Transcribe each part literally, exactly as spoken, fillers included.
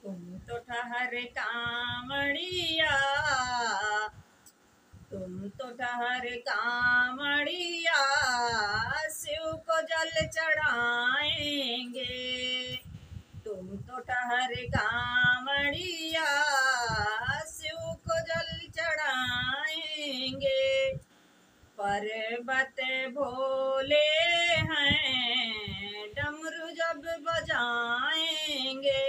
तुम तो ठहरे कामड़िया, तुम तो ठहरे कामड़िया, शिव को जल चढ़ाएंगे। तुम तो ठहरे कामड़िया, शिव को जल चढ़ाएंगे। पर्वत भोले हैं, डमरू जब बजाएंगे।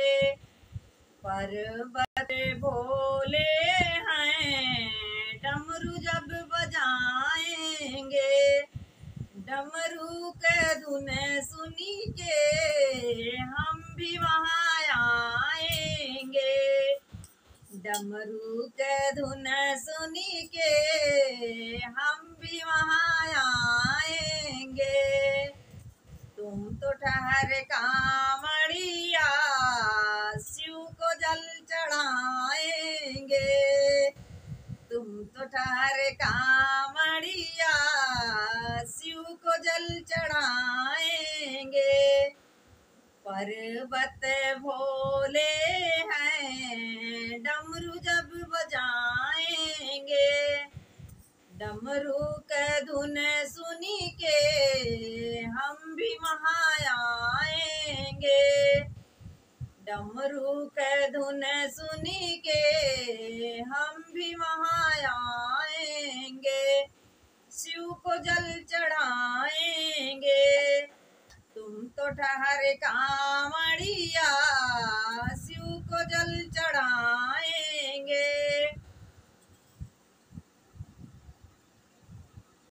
पर्वत भोले हैं, डमरू जब बजाएंगे। डमरू के धुन सुनी के हम भी वहाँ आएंगे। डमरू के धुन सुनी के हम भी वहाँ आएंगे। तुम तो ठहरे कामड़िया, शिव को जल चढ़ाएंगे। तुम तो ठहरे कामड़िया, शिव को जल चढ़ाएंगे। पर्वत भोले हैं, डमरू जब बजाएंगे। डमरू के धुन सुनी के हम भी वहाँ आएंगे। डमरू के धुन सुनी के हम भी वहाँ आएंगे। शिव को जल चढ़ाएंगे। तुम तो ठहरे का